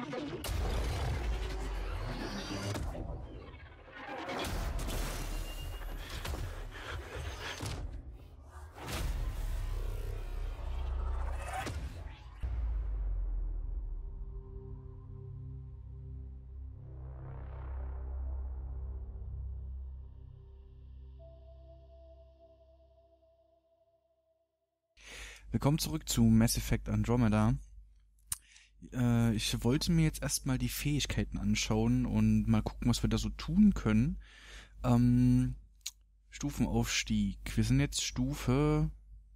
Willkommen zurück zu Mass Effect Andromeda. Ich wollte mir jetzt erstmal die Fähigkeiten anschauen und mal gucken, was wir da so tun können. Stufenaufstieg. Wir sind jetzt Stufe...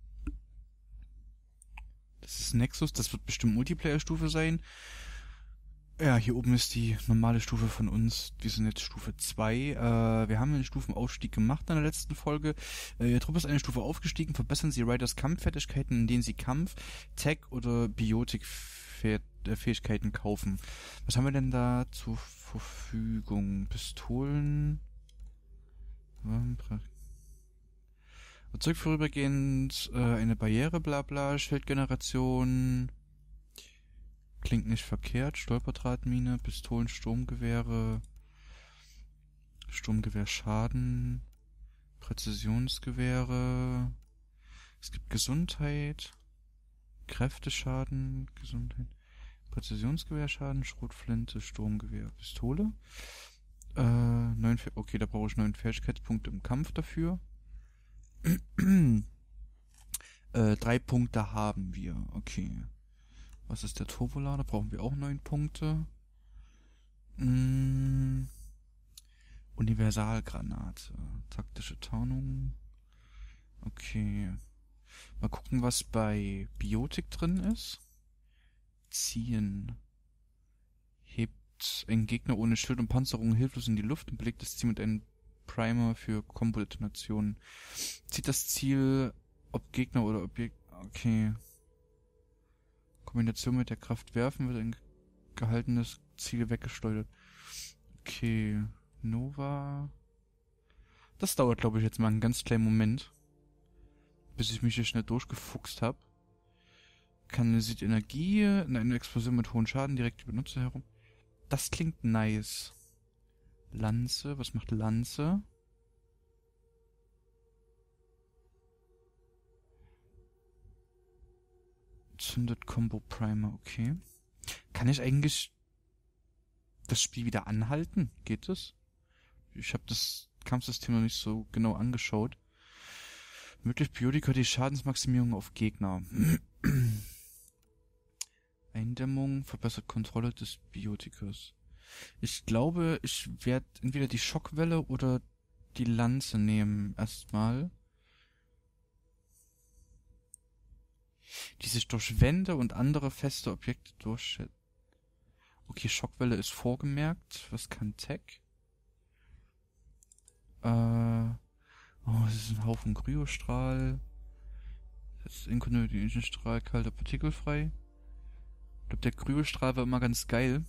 Das ist Nexus, das wird bestimmt Multiplayer-Stufe sein. Ja, hier oben ist die normale Stufe von uns. Wir sind jetzt Stufe 2. Wir haben einen Stufenaufstieg gemacht in der letzten Folge. Ihre Truppe ist eine Stufe aufgestiegen. Verbessern Sie Riders Kampffertigkeiten, indem Sie Kampf, Tech oder Biotik-Fähigkeiten kaufen. Was haben wir denn da zur Verfügung? Pistolen. Erzeugt vorübergehend eine Barriere, bla bla, Schildgeneration. Klingt nicht verkehrt. Stolperdrahtmine, Pistolen, Sturmgewehre, Sturmgewehrschaden, Präzisionsgewehre. Es gibt Gesundheit, Kräfteschaden, Gesundheit, Präzisionsgewehrschaden, Schrotflinte, Sturmgewehr, Pistole. Okay, da brauche ich 9 Fähigkeitspunkte im Kampf dafür. 3 Punkte haben wir. Okay. Was ist der Turbolader? Brauchen wir auch 9 Punkte. Universalgranate. Taktische Tarnung. Okay. Mal gucken, was bei Biotik drin ist. Ziehen. Hebt einen Gegner ohne Schild und Panzerung hilflos in die Luft und belegt das Ziel mit einem Primer für Kombo-Detonationen. Zieht das Ziel, ob Gegner oder Objekt... Okay. Kombination mit der Kraft werfen wird ein gehaltenes Ziel weggesteuert. Okay. Nova. Das dauert, glaube ich, jetzt mal einen ganz kleinen Moment. Bis ich mich hier schnell durchgefuchst habe. Kanalisiert Energie in einer Explosion mit hohem Schaden direkt über Benutzer herum. Das klingt nice. Lanze. Was macht Lanze? Zündet Combo Primer, okay. Kann ich eigentlich das Spiel wieder anhalten? Geht es? Ich habe das Kampfsystem noch nicht so genau angeschaut. Möglich Biotika die Schadensmaximierung auf Gegner. Eindämmung, verbessert Kontrolle des Biotikers. Ich glaube, ich werde entweder die Schockwelle oder die Lanze nehmen erstmal. Die sich durch Wände und andere feste Objekte durchschätzt. Okay, Schockwelle ist vorgemerkt. Was kann Tech? Es ist ein Haufen Kryostrahl. Das ist inkontinuierlichen Strahl, kalter partikelfrei. Ich glaube, der Kryostrahl war immer ganz geil.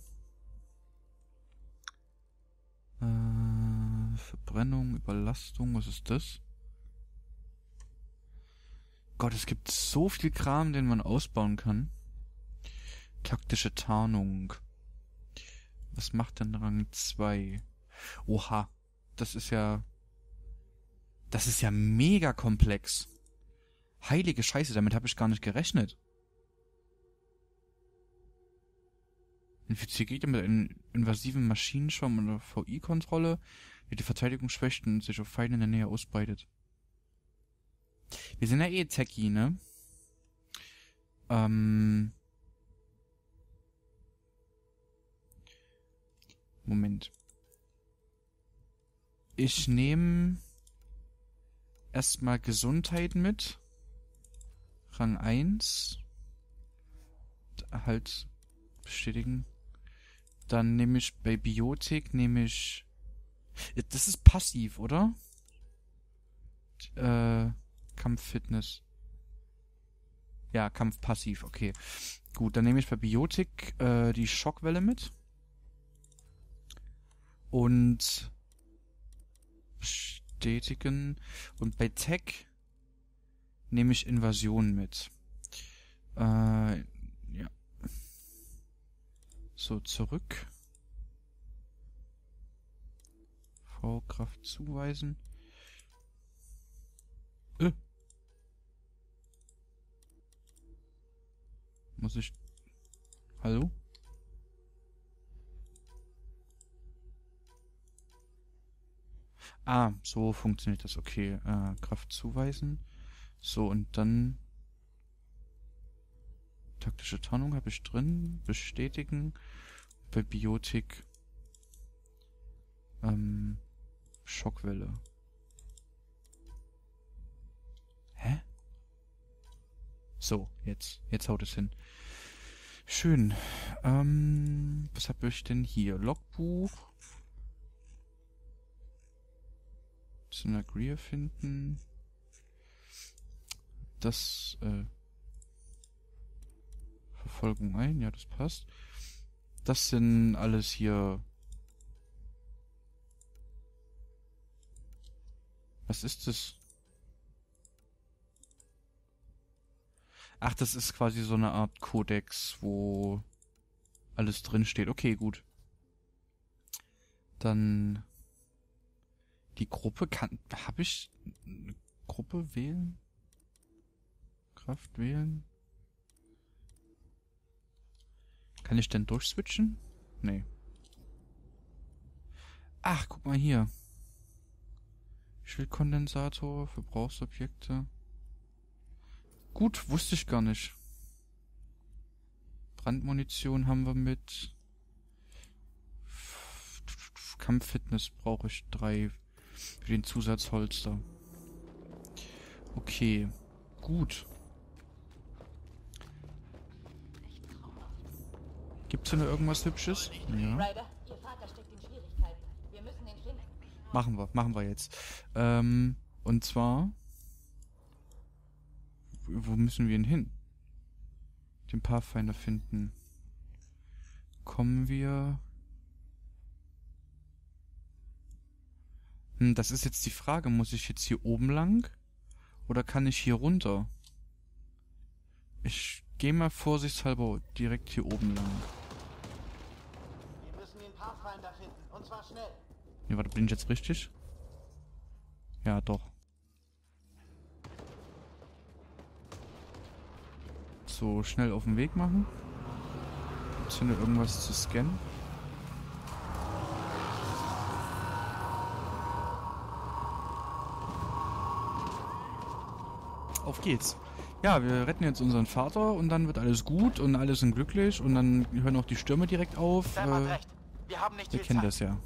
Verbrennung, Überlastung, was ist das? Gott, es gibt so viel Kram, den man ausbauen kann. Taktische Tarnung. Was macht denn Rang 2? Oha, das ist ja mega komplex. Heilige Scheiße, damit habe ich gar nicht gerechnet. Infiziert Gegner mit einem invasiven Maschinenschwarm oder VI-Kontrolle, die Verteidigung schwächt und sich auf Feinde in der Nähe ausbreitet. Wir sind ja eh Techie, ne? Moment. Ich nehme erstmal Gesundheit mit. Rang 1. Halt bestätigen. Dann nehme ich bei Biotik, das ist passiv, oder? Kampffitness. Ja, Kampf passiv, okay. Gut, dann nehme ich bei Biotik die Schockwelle mit. Und bestätigen. Und bei Tech nehme ich Invasion mit. Ja. So, zurück. V-Kraft zuweisen. Muss ich... Hallo? Ah, so funktioniert das. Okay, Kraft zuweisen. So, und dann... Taktische Tarnung habe ich drin. Bestätigen. Bei Biotik... Schockwelle. Hä? So, jetzt. Jetzt haut es hin. Schön. Was habe ich denn hier? Logbuch. Synergie finden. Das, Verfolgung ein. Ja, das passt. Das sind alles hier... Was ist das? Ach, das ist quasi so eine Art Kodex, wo alles drin steht. Okay, gut. Dann die Gruppe habe ich eine Gruppe wählen? Kraft wählen? Kann ich denn durchswitchen? Nee. Ach, guck mal hier. Schildkondensator, Verbrauchsobjekte. Gut, wusste ich gar nicht. Brandmunition haben wir mit. Kampffitness brauche ich 3 für den Zusatzholster. Okay, gut. Gibt's denn noch irgendwas Hübsches? Ja. Ryder, Ihr Vater steckt in Schwierigkeiten. Wir müssen ihn finden. Machen wir jetzt. Und zwar... Wo müssen wir ihn hin? Den Pathfinder finden. Kommen wir... das ist jetzt die Frage. Muss ich jetzt hier oben lang? Oder kann ich hier runter? Ich gehe mal vorsichtshalber direkt hier oben lang. Wir müssen den Pathfinder finden. Und zwar schnell. Ne, warte, bin ich jetzt richtig? Ja, doch. So, schnell auf den Weg machen. Gibt's hier noch irgendwas zu scannen? Auf geht's. Ja, wir retten jetzt unseren Vater und dann wird alles gut und alle sind glücklich und dann hören auch die Stürme direkt auf. Sam hat recht. Wir haben nicht Wir viel kennen Zeit. das ja.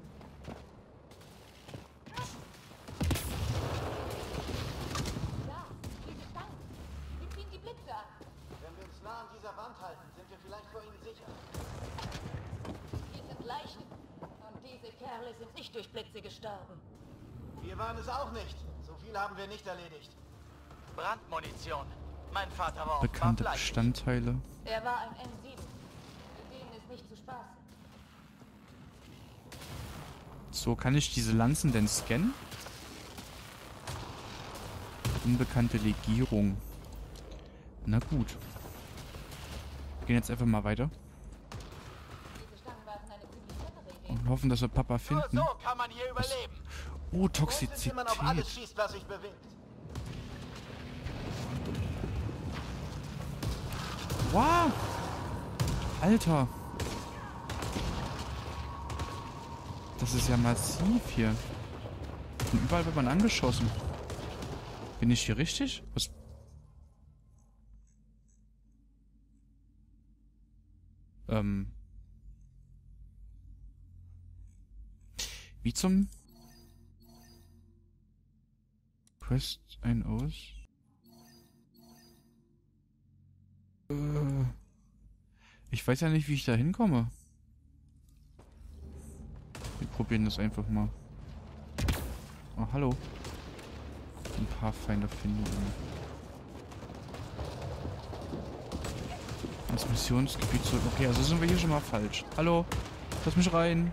Ja, diese Stangen. Wir ziehen die Blitze an. Wenn wir uns nah an dieser Wand halten, sind wir vielleicht vor ihnen sicher. Hier sind Leichen. Und diese Kerle sind nicht durch Blitze gestorben. Wir waren es auch nicht. So viel haben wir nicht erledigt. Brandmunition. Mein Vater war Bekannte offenbar Bestandteile. Er war ein M7. Mit denen ist nicht zu spaßen. So, kann ich diese Lanzen denn scannen? Unbekannte Legierung. Na gut. Wir gehen jetzt einfach mal weiter. Diese Stangen waren eine ziemlich clevere Idee. Und hoffen, dass wir Papa Nur finden. so kann man hier überleben. Oh, Und ist, wie Toxizität. man auf alles schießt, was sich bewegt. Wow! Alter! Das ist ja massiv hier. Und überall wird man angeschossen. Bin ich hier richtig? Was? Wie zum... Quest ein aus? Ich weiß ja nicht, wie ich da hinkomme. Wir probieren das einfach mal. Oh, hallo. Ein Pathfinder finden. Ins Missionsgebiet zurück. Okay, also sind wir hier schon mal falsch. Hallo, lass mich rein.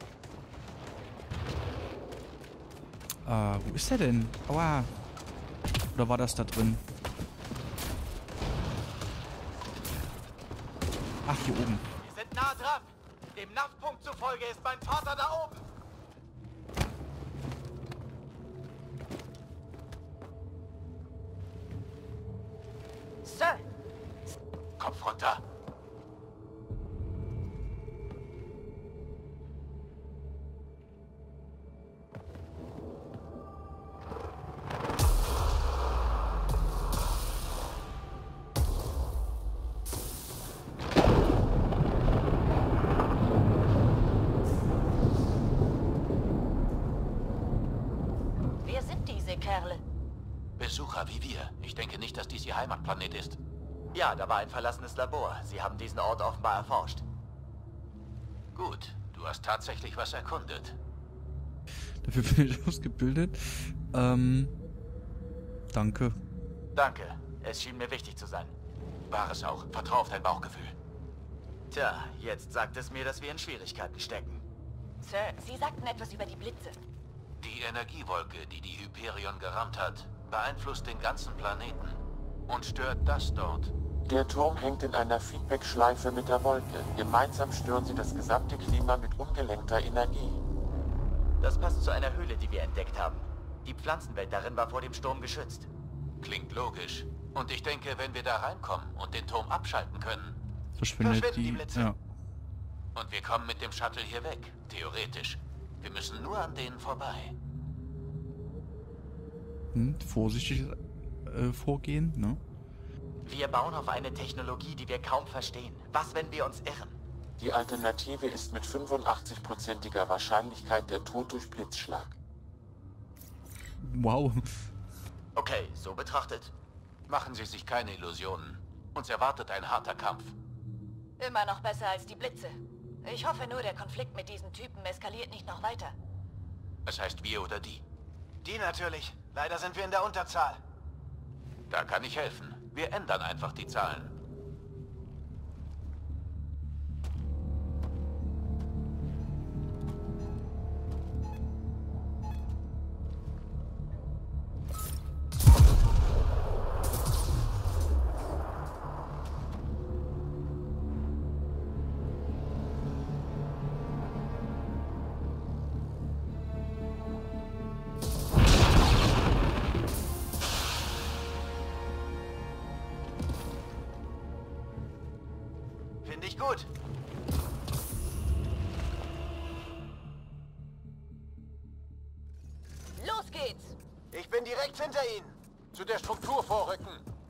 Wo ist der denn? Aua. Oder war das da drin? Ach, hier oben. Wir sind seid nah dran. Dem NAV-Punkt zufolge ist mein Vater da oben. Sir, Kopf runter. wer sind diese Kerle? Besucher wie wir. Ich denke nicht, dass dies ihr Heimatplanet ist. Ja, da war ein verlassenes Labor. Sie haben diesen Ort offenbar erforscht. Gut, du hast tatsächlich was erkundet. Dafür bin ich ausgebildet. Danke. Danke. Es schien mir wichtig zu sein. War es auch. Vertrau auf dein Bauchgefühl. Tja, jetzt sagt es mir, dass wir in Schwierigkeiten stecken. Sir, Sie sagten etwas über die Blitze. Die Energiewolke, die die Hyperion gerammt hat, beeinflusst den ganzen Planeten und stört das dort. Der Turm hängt in einer Feedback-Schleife mit der Wolke. Gemeinsam stören sie das gesamte Klima mit ungelenkter Energie. Das passt zu einer Höhle, die wir entdeckt haben. Die Pflanzenwelt darin war vor dem Sturm geschützt. Klingt logisch. Und ich denke, wenn wir da reinkommen und den Turm abschalten können, Verschwindet Verschwinden die... die Blitze. Ja. und wir kommen mit dem Shuttle hier weg, theoretisch. Wir müssen nur an denen vorbei. Vorsichtig vorgehen, ne? Wir bauen auf eine Technologie, die wir kaum verstehen. Was, wenn wir uns irren? Die Alternative ist mit 85%iger Wahrscheinlichkeit der Tod durch Blitzschlag. Wow. Okay, so betrachtet. Machen Sie sich keine Illusionen. Uns erwartet ein harter Kampf. Immer noch besser als die Blitze. Ich hoffe nur, der Konflikt mit diesen Typen eskaliert nicht noch weiter. Es heißt wir oder die. Die natürlich. Leider sind wir in der Unterzahl. Da kann ich helfen. Wir ändern einfach die Zahlen. Finde ich gut. Los geht's! Ich bin direkt hinter Ihnen. Zu der Struktur vorrücken.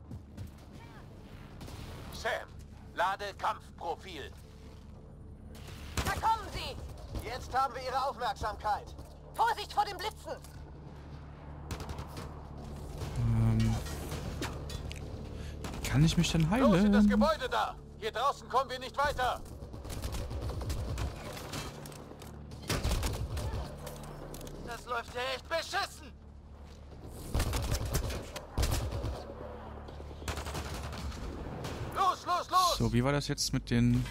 Sam, lade Kampfprofil. Da kommen sie! Jetzt haben wir Ihre Aufmerksamkeit. Vorsicht vor den Blitzen! Kann ich mich denn Los in das heilen? Gebäude da! Hier draußen kommen wir nicht weiter! Das läuft ja echt beschissen. Los, los, los! So, wie war das jetzt mit den...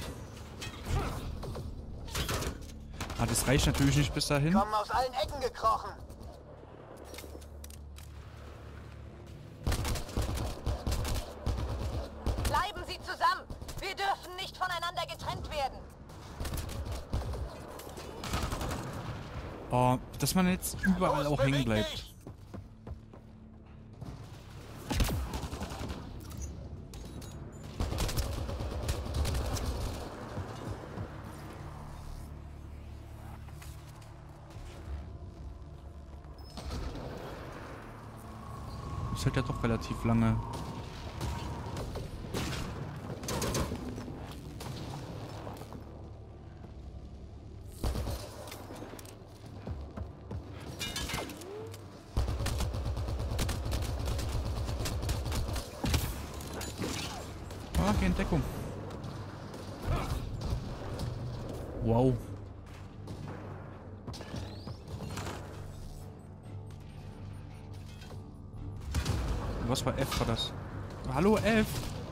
Ah, das reicht natürlich nicht bis dahin. Kommen aus allen Ecken gekrochen. Bleiben Sie zusammen! Wir dürfen nicht voneinander getrennt werden! Oh, dass man jetzt überall Los, auch hängen beweg bleibt. dich! Das hält ja doch relativ lange. Ah, die Entdeckung. Wow. Was war F, war das? Hallo, F?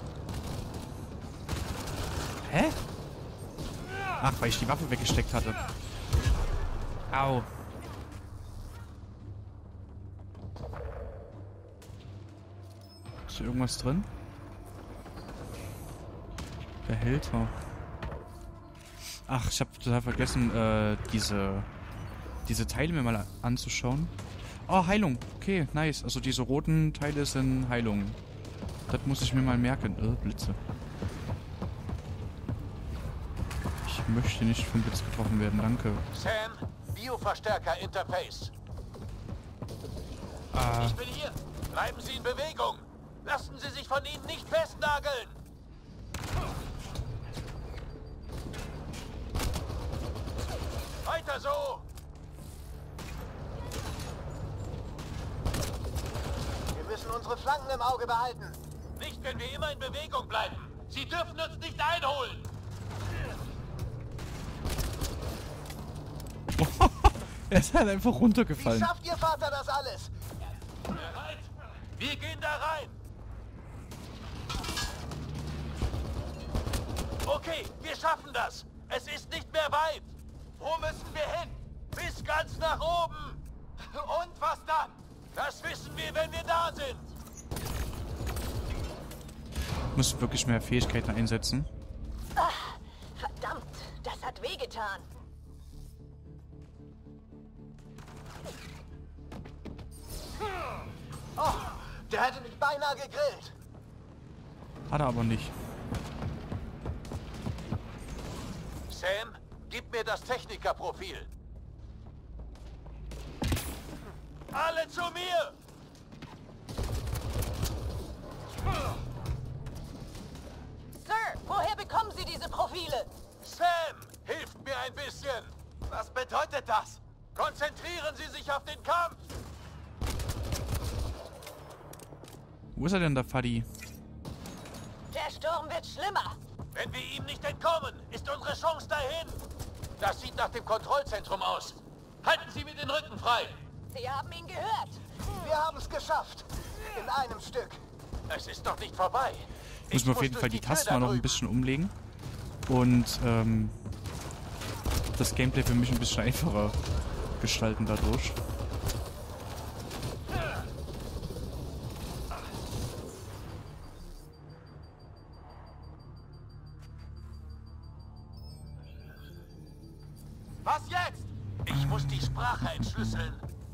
Hä? Ach, weil ich die Waffe weggesteckt hatte. Au. Ist hier irgendwas drin? Behälter. Ach, ich habe total vergessen, diese Teile mir mal anzuschauen. Oh, Heilung. Okay, nice. Also diese roten Teile sind Heilung. Das muss ich mir mal merken. Blitze. Ich möchte nicht vom Blitz getroffen werden, danke. Sam, Bioverstärker Interface. Ich bin hier. Bleiben Sie in Bewegung. Lassen Sie sich von ihnen nicht festnageln. Weiter so. Wir müssen unsere Flanken im Auge behalten. Nicht, wenn wir immer in Bewegung bleiben. Sie dürfen uns nicht einholen. Er ist halt einfach Wie runtergefallen. schafft Ihr Vater das alles? Bereit? Wir gehen da rein. Okay, wir schaffen das. Es ist nicht mehr weit. Wo müssen wir hin? Bis ganz nach oben. Und was dann? Das wissen wir, wenn wir da sind. Ich muss wirklich mehr Fähigkeiten einsetzen. Verdammt, das hat wehgetan. Oh, der hätte mich beinahe gegrillt. Hat er aber nicht. Sam, gib mir das Technikerprofil. Alle zu mir! Sir, woher bekommen Sie diese Profile? Sam, hilft mir ein bisschen. Was bedeutet das? Konzentrieren Sie sich auf den Kampf. Wo ist er denn, der Faddy? Der Sturm wird schlimmer. Wenn wir ihm nicht entkommen, ist unsere Chance dahin. Das sieht nach dem Kontrollzentrum aus. Halten Sie mir den Rücken frei. Sie haben ihn gehört. Wir haben es geschafft. In einem Stück. Es ist noch nicht vorbei. Muss man auf jeden Fall die Tasten mal noch ein bisschen umlegen. Und das Gameplay für mich ein bisschen einfacher gestalten dadurch. Was jetzt? Ich muss die Sprache entschlüsseln.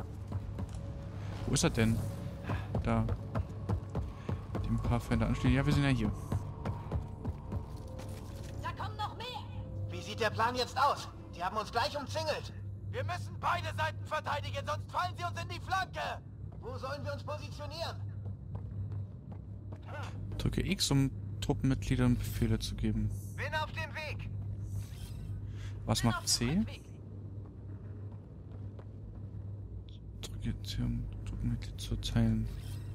Wo ist er denn? Da. Den Pathfinder anstehen. Ja, wir sind ja hier. Da kommen noch mehr. Wie sieht der Plan jetzt aus? Die haben uns gleich umzingelt. Wir müssen beide Seiten verteidigen, sonst fallen sie uns in die Flanke. Wo sollen wir uns positionieren? Drücke X, um Truppenmitgliedern Befehle zu geben. Bin auf dem Weg. Was macht C? Drücke C, um Truppenmitglied zu teilen.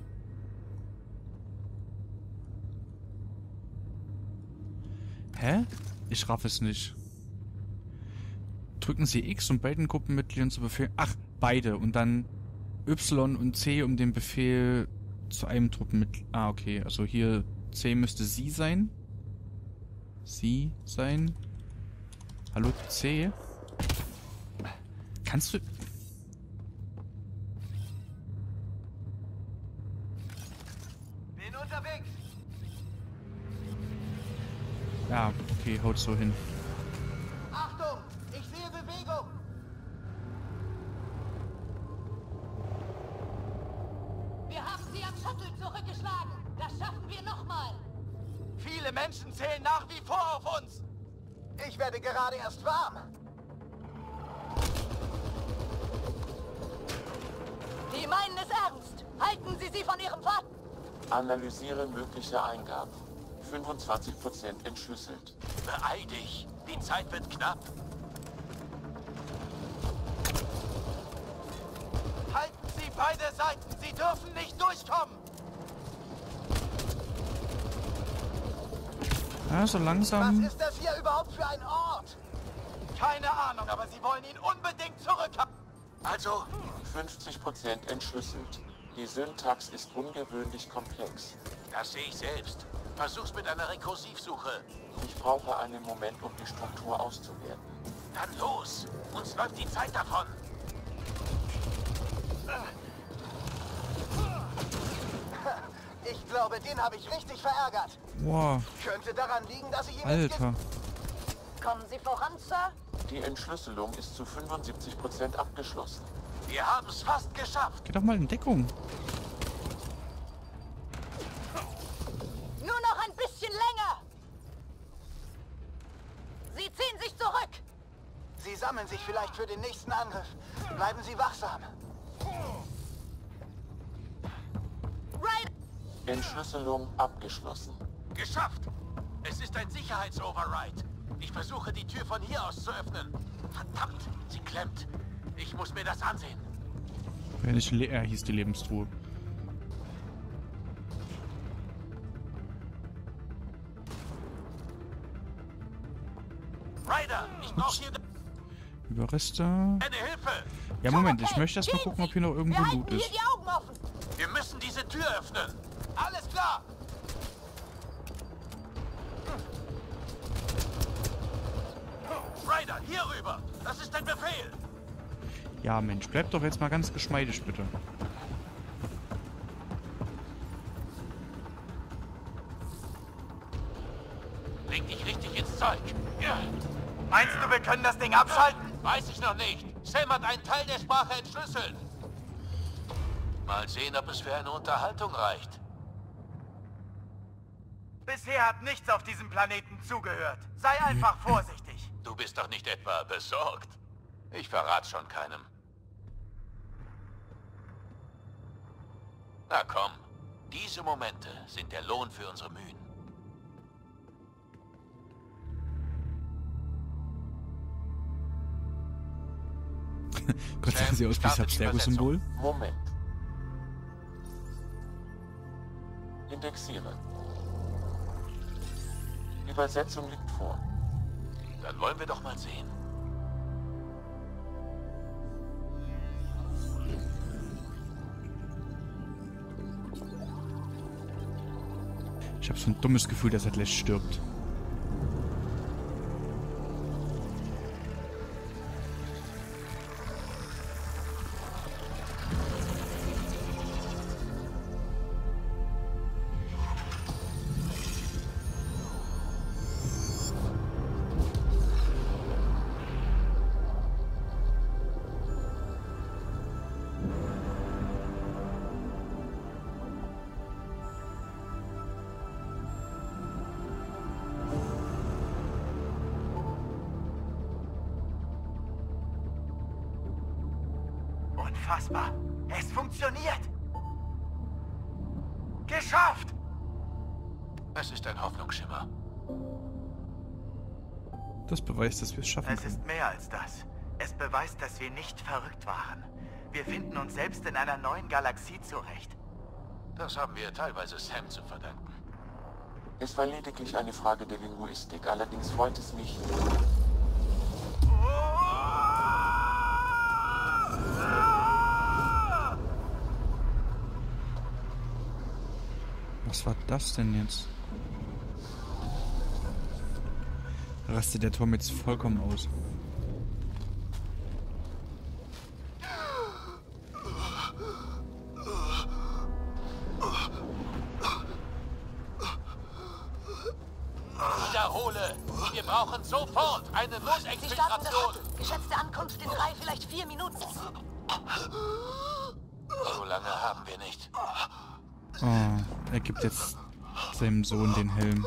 Hä? Ich raff es nicht. Drücken Sie X, um beiden Gruppenmitgliedern zu befehlen. Ach, beide. Und dann Y und C, um den Befehl zu einem Truppenmitglied. Ah, okay. Also hier C müsste sie sein. Sie sein. Hallo C? Kannst du... Bin unterwegs. Ja, okay, haut so hin. Achtung, ich sehe Bewegung. Wir haben sie am Shuttle zurückgeschlagen. Das schaffen wir nochmal. Viele Menschen zählen nach wie vor auf uns. Ich werde gerade erst warm. Die meinen es ernst. Halten Sie sie von Ihrem Vater. Analysiere mögliche Eingaben. 25% entschlüsselt. Beeil dich. Die Zeit wird knapp. Halten Sie beide Seiten. Sie dürfen nicht durchkommen. Ja, so langsam... Was ist das hier überhaupt für ein Ort? Keine Ahnung, aber Sie wollen ihn unbedingt zurückhaben. Also, 50% entschlüsselt. Die Syntax ist ungewöhnlich komplex. das sehe ich selbst. Versuch's mit einer Rekursivsuche. Ich brauche einen Moment, um die Struktur auszuwerten. Dann los. Uns läuft die Zeit davon. Ich glaube, den habe ich richtig verärgert. Wow, Könnte daran liegen, dass ich ihm Alter. Kommen Sie voran, Sir? Die Entschlüsselung ist zu 75% abgeschlossen. Wir haben es fast geschafft. Geh doch mal in Deckung. Nur noch ein bisschen länger! Sie ziehen sich zurück! Sie sammeln sich vielleicht für den nächsten Angriff. Bleiben Sie wachsam. Ryder! Entschlüsselung abgeschlossen. Geschafft. Es ist ein Sicherheitsoverride. Ich versuche, die Tür von hier aus zu öffnen. Verdammt, sie klemmt. Ich muss mir das ansehen. Wenn nicht leer hieß die Lebenstruhe. Ryder, ich brauche hier Überreste. eine Hilfe. Ja, Moment, ich Okay, möchte erst mal gucken, ob hier noch irgendwo Wir halten Loot hier ist. die Augen offen! Wir müssen diese Tür öffnen. Alles klar. Ryder, hier rüber. Das ist ein Befehl. Ja, Mensch, bleib doch jetzt mal ganz geschmeidig, bitte. Leg dich richtig ins Zeug. Ja. Meinst du, wir können das Ding abschalten? Weiß ich noch nicht. Sam hat einen Teil der Sprache entschlüsselt. Mal sehen, ob es für eine Unterhaltung reicht. Bisher hat nichts auf diesem Planeten zugehört. Sei einfach vorsichtig. Du bist doch nicht etwa besorgt. Ich verrat's schon keinem. Na komm, diese Momente sind der Lohn für unsere Mühen. Gott, sehen sie aus wie das Abstergo-Symbol. Moment. Indexieren. Übersetzung liegt vor. Dann wollen wir doch mal sehen. Ich habe so ein dummes Gefühl, dass er gleich stirbt. Unfassbar. Es funktioniert. Geschafft! Es ist ein Hoffnungsschimmer. Das beweist, dass wir es schaffen Es können. ist mehr als das. Es beweist, dass wir nicht verrückt waren. Wir finden uns selbst in einer neuen Galaxie zurecht. Das haben wir teilweise Sam zu verdanken. Es war lediglich eine Frage der Linguistik, allerdings freut es mich. Was war das denn jetzt? Rastet der Tom jetzt vollkommen aus. Wiederhole! Wir brauchen sofort eine Sie starten Notexfiltration! bereit. Geschätzte Ankunft in 3, vielleicht 4 Minuten. So lange haben wir nicht. Oh, er gibt jetzt seinem Sohn den Helm.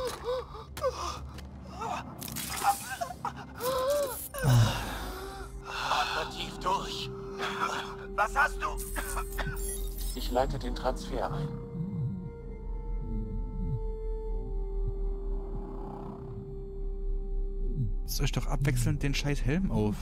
Atme tief durch. Was hast du? Ich leite den Transfer ein. Setzt euch doch abwechselnd den scheiß Helm auf.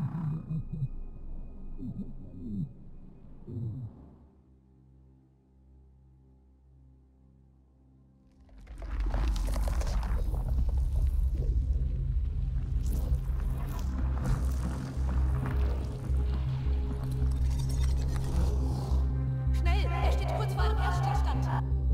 Schnell, er steht kurz vor einem Herzstillstand.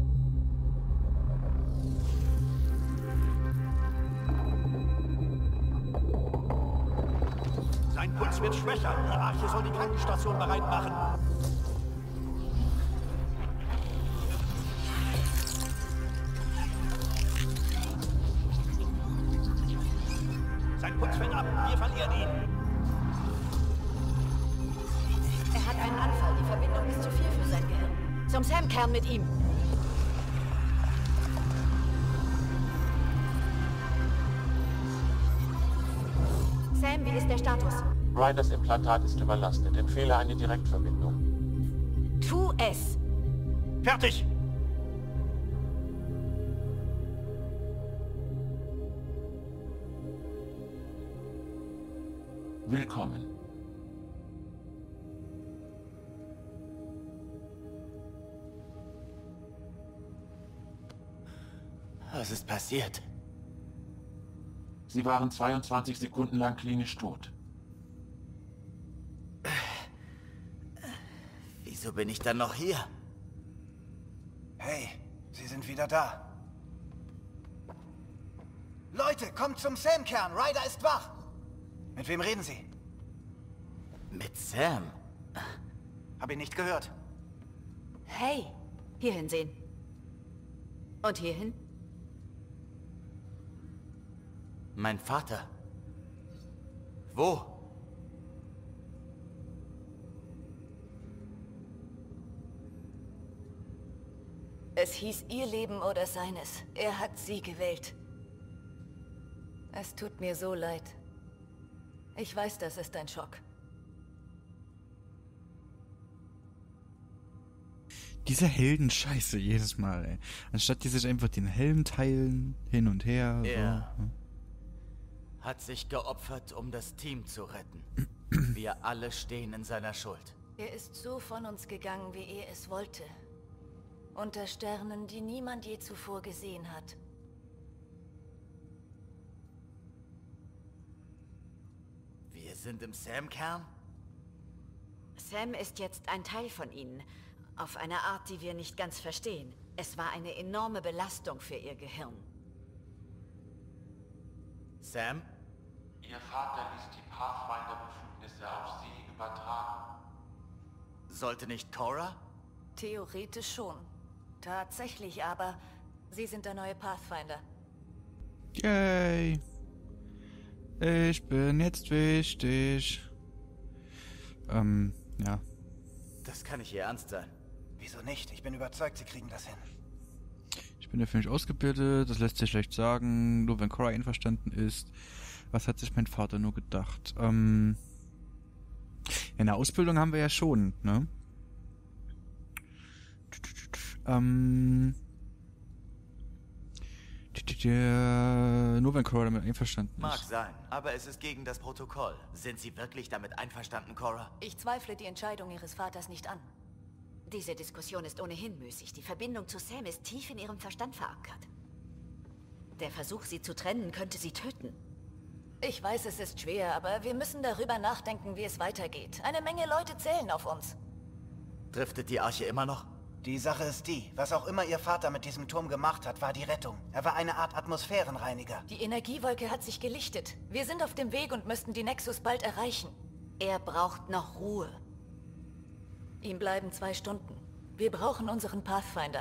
Sein Puls wird schwächer. Die Arche soll die Krankenstation bereit machen. Sein Putz fernab. Wir verlieren ihn. Er hat einen Anfall. Die Verbindung ist zu viel für sein Gehirn. Zum Sam-Kern mit ihm. Sam, wie ist der Status? Ryders Implantat ist überlastet. Empfehle eine Direktverbindung. Tu es! Fertig! Willkommen. Was ist passiert? Sie waren 22 Sekunden lang klinisch tot. Wieso bin ich dann noch hier? Hey, Sie sind wieder da. Leute, kommt zum Sam-Kern. Ryder ist wach. Mit wem reden Sie? Mit Sam? Hab ihn nicht gehört. Hey, hierhin sehen. Und hierhin? Mein Vater. Wo? Es hieß ihr Leben oder seines. Er hat sie gewählt. Es tut mir so leid. Ich weiß, das ist ein Schock. Diese Heldenscheiße jedes Mal, ey. Anstatt die sich einfach den Helm teilen, hin und her. Er So. hat sich geopfert, um das Team zu retten. Wir alle stehen in seiner Schuld. Er ist so von uns gegangen, wie er es wollte. Unter Sternen, die niemand je zuvor gesehen hat. Wir sind im Sam-Kern? Sam ist jetzt ein Teil von ihnen. Auf eine Art, die wir nicht ganz verstehen. Es war eine enorme Belastung für ihr Gehirn. Sam? Ihr Vater ließ die Pathfinder-Befugnisse auf Sie übertragen. Sollte nicht Cora? Theoretisch schon. Tatsächlich aber, sie sind der neue Pathfinder. Yay. Ich bin jetzt wichtig. Ja. Das kann nicht Ihr Ernst sein. Wieso nicht? Ich bin überzeugt, Sie kriegen das hin. Ich bin dafür nicht ausgebildet, das lässt sich schlecht sagen, nur wenn Cora einverstanden ist. Was hat sich mein Vater nur gedacht? Eine Ausbildung haben wir ja schon, ne? Nur wenn Cora damit einverstanden ist. Mag sein, aber es ist gegen das Protokoll. Sind Sie wirklich damit einverstanden, Cora? Ich zweifle die Entscheidung ihres Vaters nicht an. Diese Diskussion ist ohnehin müßig. Die Verbindung zu Sam ist tief in ihrem Verstand verankert. Der Versuch, sie zu trennen, könnte sie töten. Ich weiß, es ist schwer, aber wir müssen darüber nachdenken, wie es weitergeht. Eine Menge Leute zählen auf uns. Driftet die Arche immer noch? Die Sache ist die, was auch immer Ihr Vater mit diesem Turm gemacht hat, war die Rettung. Er war eine Art Atmosphärenreiniger. Die Energiewolke hat sich gelichtet. Wir sind auf dem Weg und müssten die Nexus bald erreichen. Er braucht noch Ruhe. Ihm bleiben 2 Stunden. Wir brauchen unseren Pathfinder.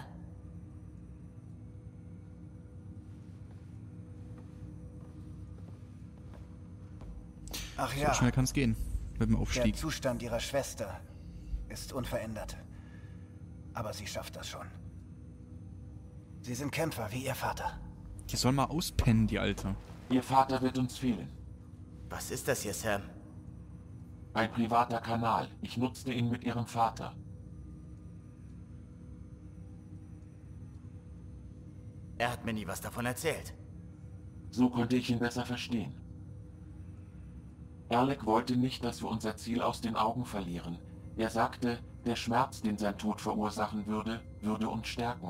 Ach So ja, schnell kann es gehen. Mit dem der Aufstieg. Zustand Ihrer Schwester ist unverändert. Aber sie schafft das schon. Sie sind Kämpfer, wie Ihr Vater. Die soll mal auspennen, die Alte. Ihr Vater wird uns fehlen. Was ist das hier, Sam? Ein privater Kanal. Ich nutzte ihn mit Ihrem Vater. Er hat mir nie was davon erzählt. So konnte ich ihn besser verstehen. Alec wollte nicht, dass wir unser Ziel aus den Augen verlieren. Er sagte, der Schmerz, den sein Tod verursachen würde, würde uns stärken.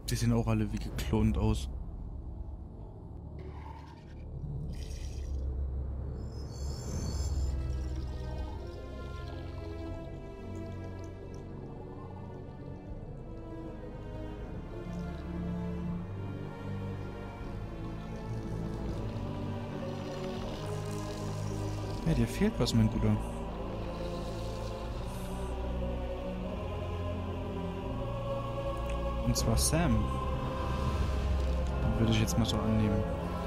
Die sehen auch alle wie geklont aus. Ja, dir fehlt was, mein Bruder. Und zwar Sam. Würde ich jetzt mal so annehmen.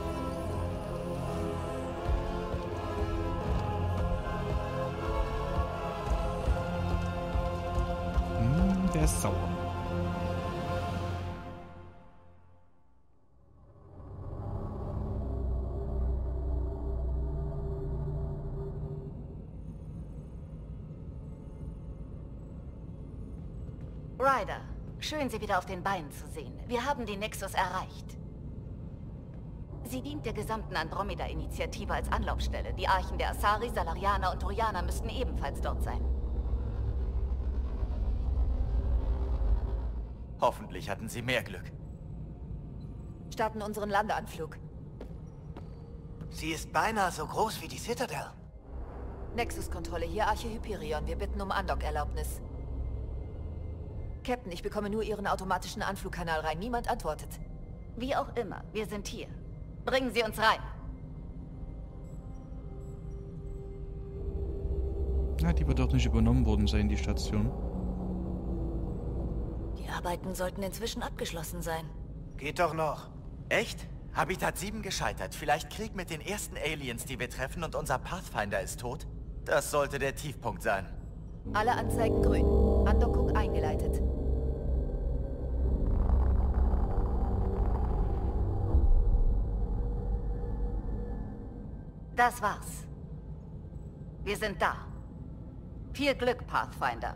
Der ist sauer. Ryder, schön, Sie wieder auf den Beinen zu sehen. Wir haben den Nexus erreicht. Sie dient der gesamten Andromeda-Initiative als Anlaufstelle. Die Archen der Asari, Salarianer und Turianer müssten ebenfalls dort sein. Hoffentlich hatten Sie mehr Glück. Starten unseren Landeanflug. Sie ist beinahe so groß wie die Citadel. Nexus-Kontrolle, hier Arche Hyperion. Wir bitten um Andock-Erlaubnis. Captain, ich bekomme nur Ihren automatischen Anflugkanal rein. Niemand antwortet. Wie auch immer, wir sind hier. Bringen Sie uns rein. Ja, die wird doch nicht übernommen worden sein, die Station. Die Arbeiten sollten inzwischen abgeschlossen sein. Geht doch noch. Echt? Habitat 7 gescheitert. Vielleicht Krieg mit den ersten Aliens, die wir treffen, und unser Pathfinder ist tot? Das sollte der Tiefpunkt sein. Alle Anzeigen grün. Andockung eingeleitet. Das war's. Wir sind da. Viel Glück, Pathfinder.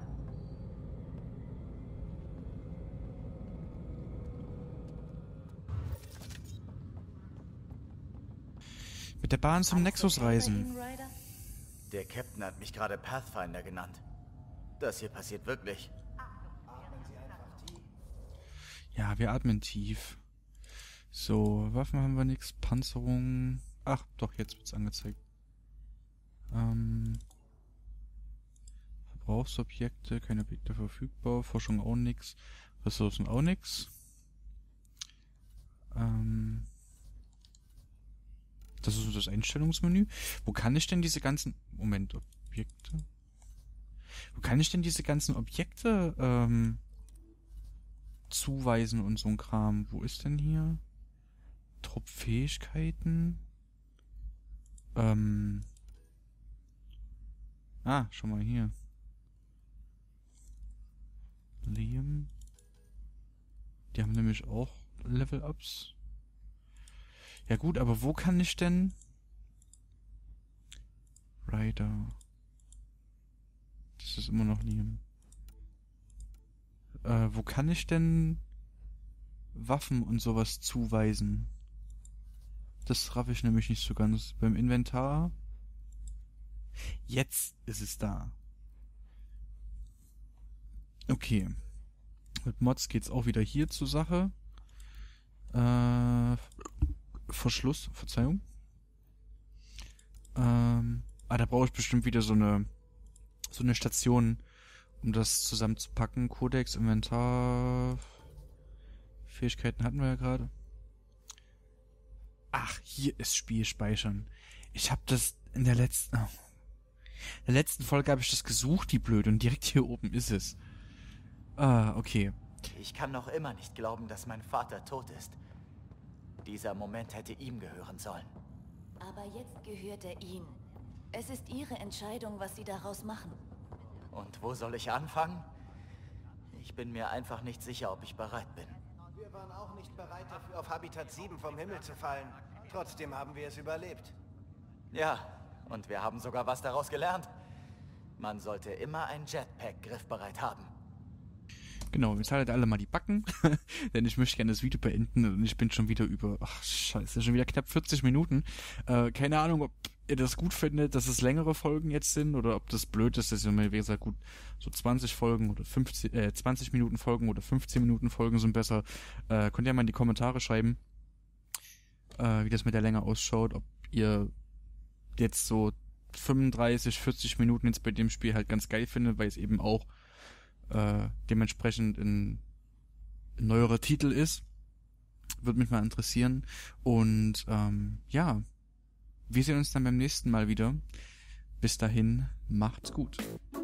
Mit der Bahn zum Nexus reisen. Der Captain hat mich gerade Pathfinder genannt. Das hier passiert wirklich. Ja, wir atmen tief. So, Waffen haben wir nichts. Panzerung. Ach, doch, jetzt wird's angezeigt. Verbrauchsobjekte, keine Objekte verfügbar. Forschung auch nix. Ressourcen auch nix. Das ist so das Einstellungsmenü. Wo kann ich denn diese ganzen... Moment, Objekte? Wo kann ich denn diese ganzen Objekte zuweisen und so ein Kram? Wo ist denn hier? Truppfähigkeiten? Schon mal hier. Liam. Die haben nämlich auch Level-Ups. Ja gut, aber wo kann ich denn... Ryder. Das ist immer noch Liam. Wo kann ich denn Waffen und sowas zuweisen? Das raff ich nämlich nicht so ganz. Beim Inventar. Jetzt ist es da. Okay. Mit Mods geht's auch wieder hier zur Sache. Verschluss, Verzeihung. Da brauche ich bestimmt wieder so eine Station, um das zusammenzupacken. Codex, Inventar. Fähigkeiten hatten wir ja gerade. Ach, hier ist Spiel speichern. Ich habe das in der letzten Folge habe ich das gesucht, die blöd, und direkt hier oben ist es. Okay. Ich kann noch immer nicht glauben, dass mein Vater tot ist. Dieser Moment hätte ihm gehören sollen. Aber jetzt gehört er Ihnen. Es ist Ihre Entscheidung, was Sie daraus machen. Und wo soll ich anfangen? Ich bin mir einfach nicht sicher, ob ich bereit bin. Wir waren auch nicht bereit dafür, auf Habitat 7 vom Himmel zu fallen. Trotzdem haben wir es überlebt. Ja, und wir haben sogar was daraus gelernt. Man sollte immer ein Jetpack griffbereit haben. Genau, jetzt haltet alle mal die Backen, denn ich möchte gerne das Video beenden und ich bin schon wieder über, ach scheiße, schon wieder knapp 40 Minuten. Keine Ahnung, ob ihr das gut findet, dass es längere Folgen jetzt sind oder ob das blöd ist, dass wie gesagt gut so 20 Folgen oder 20 Minuten Folgen oder 15 Minuten Folgen sind besser. Könnt ihr mal in die Kommentare schreiben, wie das mit der Länge ausschaut, ob ihr jetzt so 35, 40 Minuten jetzt bei dem Spiel halt ganz geil findet, weil es eben auch dementsprechend ein neuerer Titel ist. Würde mich mal interessieren. Und ja, wir sehen uns dann beim nächsten Mal wieder. Bis dahin, macht's gut.